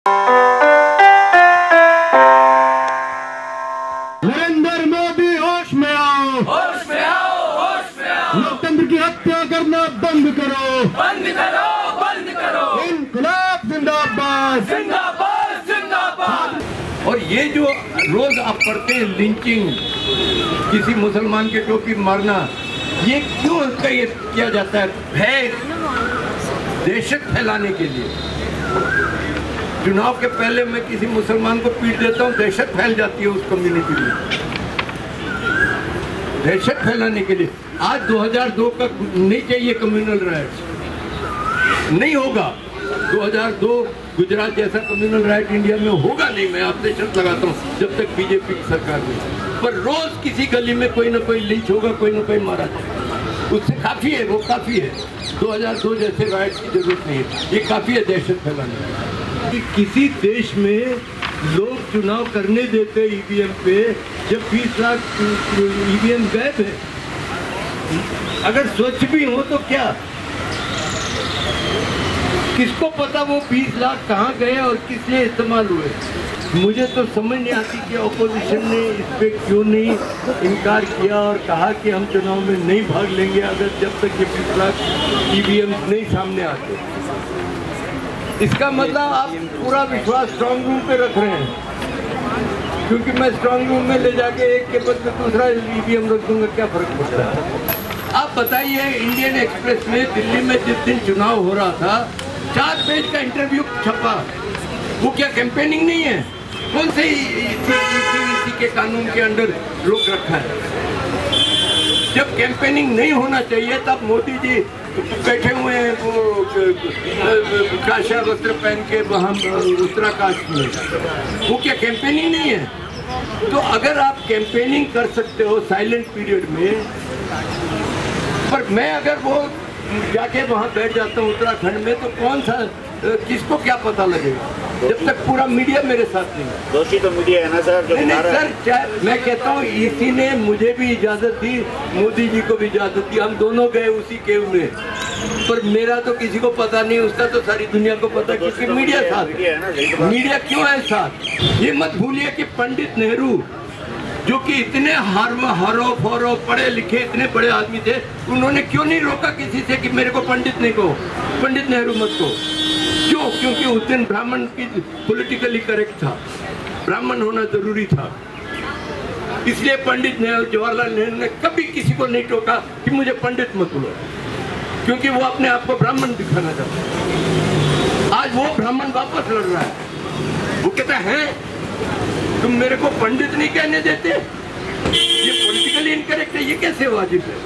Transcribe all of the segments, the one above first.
नरेंद्र मोदी होश में आओ, होश में आओ, होश में आओ। लोकतंत्र की हत्या करना बंद करो, बंद करो, बंद करो। इनकलाब जिंदाबाद, जिंदाबाद, जिंदाबाद। और ये जो रोज आप पढ़ते हैं लिंचिंग, किसी मुसलमान के टोपी मारना, ये क्यों ये किया जाता है? भय, दहशत फैलाने के लिए। चुनाव के पहले मैं किसी मुसलमान को पीट देता हूँ, दहशत फैल जाती है उस कम्युनिटी में, दहशत फैलाने के लिए। आज 2002 का नहीं चाहिए कम्युनल राइट्स, नहीं होगा। 2002 गुजरात जैसा कम्युनल राइट इंडिया में होगा नहीं, मैं आपसे शर्त लगाता हूँ, जब तक बीजेपी की सरकार में। पर रोज किसी गली में कोई ना कोई लिंच होगा, कोई ना कोई मारा जाएगा, उससे काफी है, वो काफी है। 2002 जैसे राइट की जरूरत नहीं है, ये काफी है दहशत फैलाने। किसी देश में लोग चुनाव करने देते ईवीएम पे, जब 20 लाख ईवीएम गायब है। अगर स्वच्छ भी हो तो क्या, किसको पता वो 20 लाख कहाँ गए और किस लिए इस्तेमाल हुए? मुझे तो समझ नहीं आती कि ऑपोजिशन ने इस पे क्यों नहीं इनकार किया और कहा कि हम चुनाव में नहीं भाग लेंगे अगर जब तक ये 20 लाख ईवीएम नहीं सामने आते। इसका मतलब आप पूरा विश्वास स्ट्रांग रूम पे रख रहे हैं, क्योंकि मैं स्ट्रांग रूम में ले जाके एक के बदले दूसरा ईवीएम रख दूंगा, क्या फर्क पड़ता है? आप बताइए, इंडियन एक्सप्रेस में दिल्ली में जिस दिन चुनाव हो रहा था, 4 पेज का इंटरव्यू छपा। वो क्या कैंपेनिंग नहीं है? कौन से इसी के कानून के अंडर रोक रखा है? जब कैंपेनिंग नहीं होना चाहिए तब मोदी जी बैठे हुए हैं वो काशा वस्त्र पहन के वहाँ उत्तराकाश में, वो क्या कैंपेनिंग नहीं है? तो अगर आप कैंपेनिंग कर सकते हो साइलेंट पीरियड में, पर मैं अगर वो जाके वहाँ बैठ जाता हूँ उत्तराखंड में, तो कौन सा, किसको क्या पता लगेगा जब तक पूरा मीडिया मेरे साथ नहीं है? दोषी तो मीडिया है ना सर, जो नहीं सर, मैं कहता हूँ इसी ने मुझे भी इजाजत दी, मोदी जी को भी इजाजत दी, हम दोनों गए उसी केव में, पर मेरा तो किसी को पता नहीं, उसका तो सारी दुनिया को पता, क्योंकि मीडिया साथ। मीडिया क्यों है साथ? ये मत भूलिए कि पंडित नेहरू, जो कि इतने हारो फोरो पढ़े लिखे इतने बड़े आदमी थे, उन्होंने क्यों नहीं रोका किसी से कि मेरे को पंडित नहीं कहो, पंडित नेहरू मत कहो? क्यों? क्योंकि उस दिन ब्राह्मण की पॉलिटिकली करेक्ट था, ब्राह्मण होना जरूरी था। इसलिए पंडित नेहरू, जवाहरलाल नेहरू ने कभी किसी को नहीं टोका कि मुझे पंडित मत बोलो, क्योंकि वो अपने आप को ब्राह्मण दिखाना चाहता। आज वो ब्राह्मण वापस लड़ रहा है, वो कहता है तुम मेरे को पंडित नहीं कहने देते, ये पॉलिटिकली इनकरेक्ट है, ये कैसे वाजिब है?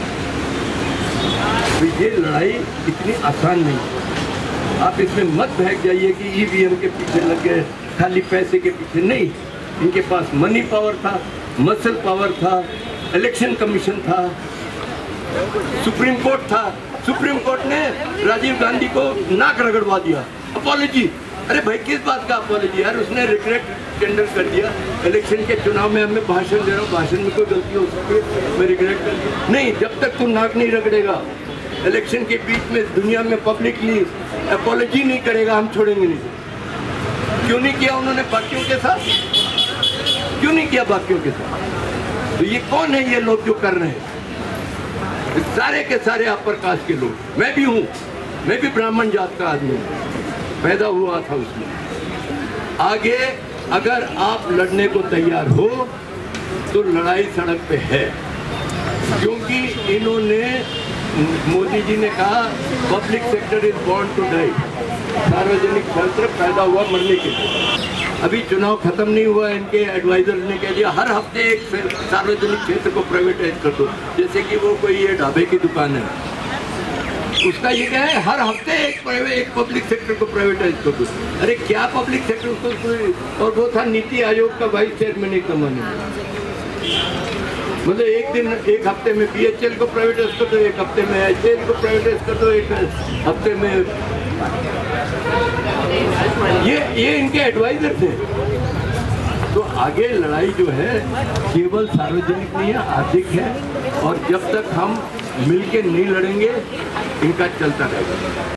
तो ये लड़ाई इतनी आसान नहीं है। आप इसमें मत बहक जाइए कि ईवीएम के पीछे लग गए, खाली पैसे के पीछे नहीं। इनके पास मनी पावर था, मसल पावर था, इलेक्शन कमीशन था, सुप्रीम कोर्ट था। सुप्रीम कोर्ट ने राजीव गांधी को नाक रगड़वा दिया, अपॉलॉजी। अरे भाई किस बात का अपॉलॉजी यार? उसने रिग्रेट टेंडर कर दिया, इलेक्शन के चुनाव में हमें भाषण दे रहा हूँ, भाषण में कोई गलती हो सकती है, मैं रिग्रेट कर दिया। नहीं, जब तक तू नाक नहीं रगड़ेगा, इलेक्शन के बीच में दुनिया में पब्लिकली अपॉलॉजी नहीं करेगा, हम छोड़ेंगे नहीं। क्यों नहीं किया उन्होंने बाकियों के साथ? क्यों नहीं किया बाकियों के साथ? तो ये कौन है ये लोग जो कर रहे हैं? सारे के सारे अपर कास्ट के लोग। मैं भी हूँ, मैं भी ब्राह्मण जात का आदमी हूँ, पैदा हुआ था उसमें। आगे अगर आप लड़ने को तैयार हो तो लड़ाई सड़क पे है, क्योंकि इन्होंने, मोदी जी ने कहा public sector is born to die, सार्वजनिक क्षेत्र पैदा हुआ मरने के लिए। अभी चुनाव खत्म नहीं हुआ, इनके एडवाइजर ने कह दिया हर हफ्ते एक सार्वजनिक क्षेत्र को प्राइवेटाइज कर दो, जैसे कि वो कोई ये ढाबे की दुकान है, उसका ये क्या है, हर हफ्ते एक पब्लिक सेक्टर को प्राइवेटाइज कर दो। अरे क्या पब्लिक सेक्टर को? और वो था नीति आयोग का वाइस चेयरमैन एक जमाने में। मतलब एक दिन, एक हफ्ते में बीएचएल को प्राइवेटाइज कर दो, एक हफ्ते में एचएल को प्राइवेटाइज कर दो, एक हफ्ते में ये इनके एडवाइजर थे। तो आगे लड़ाई जो है केवल सार्वजनिक नहीं है, आर्थिक है, और जब तक हम मिलके नहीं लड़ेंगे इनका चलता रहेगा।